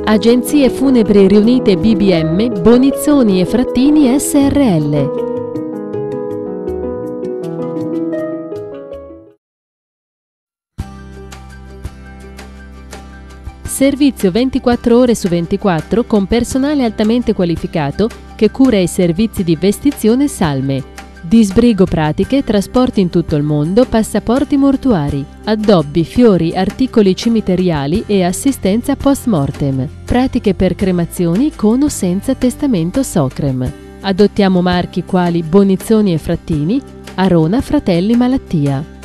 Agenzie Funebri Riunite BBM, Bonizzoni e Frattini SRL. Servizio 24 ore su 24 con personale altamente qualificato che cura i servizi di vestizione salme, disbrigo pratiche, trasporti in tutto il mondo, passaporti mortuari, addobbi, fiori, articoli cimiteriali e assistenza post mortem, pratiche per cremazioni con o senza testamento Socrem. Adottiamo marchi quali Bonizzoni e Frattini, Arona Fratelli Malattia.